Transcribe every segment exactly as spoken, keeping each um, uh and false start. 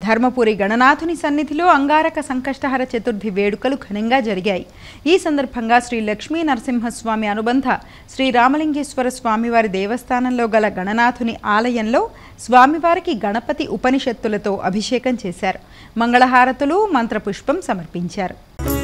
ధర్మపురి గణనాథుని సన్నిధిలో అంగారక సంకష్టహర చతుర్థి వేడుకలు ఘనంగా జరిగాయి. ఈ సందర్భంగా శ్రీ లక్ష్మీ నరసింహస్వామి అనుబంధ శ్రీ రామలింగేశ్వర స్వామివారి దేవస్థానంలో గల గణనాథుని ఆలయంలో స్వామివారికి గణపతి ఉపనిషత్తులతో అభిషేకం చేశారు. మంగళహారతులు, మంత్రపుష్పం సమర్పించారు.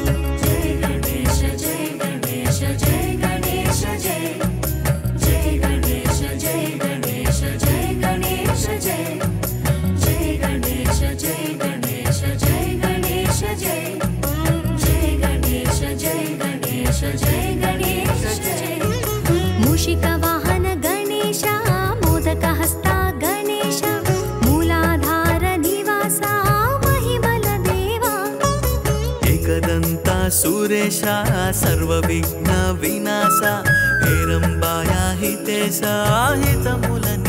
मूषिक वाहन गणेश मोदक हस्ता गणेश मूलाधार निवासा महिमल देवा एकदंता सुरेशा सर्वविघ्न विनाशा हेरंबाया हितेशा हितमूल